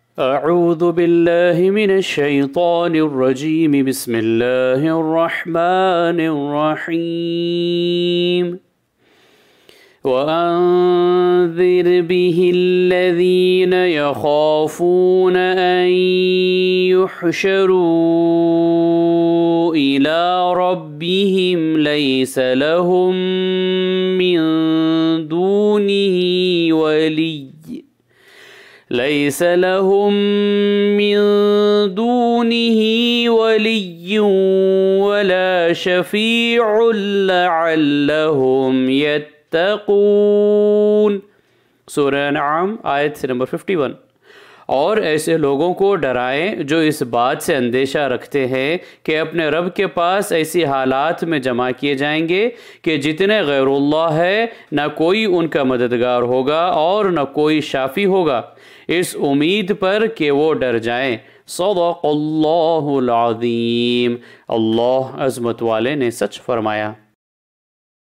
अऊज़ु बिल्लाहि मिनश शैतानिर रजीम बिस्मिल्लाहिर रहमानिर रहीम वअन्ज़िर बिहिल्लज़ीन यख़ाफ़ून अन युहशरू इला रब्बिहिम लैसा लहुम मिन दूनिही वलिय्य वला शफ़ीउन लअल्लहुम यत्तक़ून। सूरह अनआम आयत नंबर 51। और ऐसे लोगों को डराएं जो इस बात से अंदेशा रखते हैं कि अपने रब के पास ऐसी हालात में जमा किए जाएंगे कि जितने गैरुल्लाह है न कोई उनका मददगार होगा और न कोई शाफी होगा, इस उम्मीद पर कि वो डर जाएं। सदक़ल्लाहुल अज़ीम। अल्लाह अज़मत वाले ने सच फरमाया।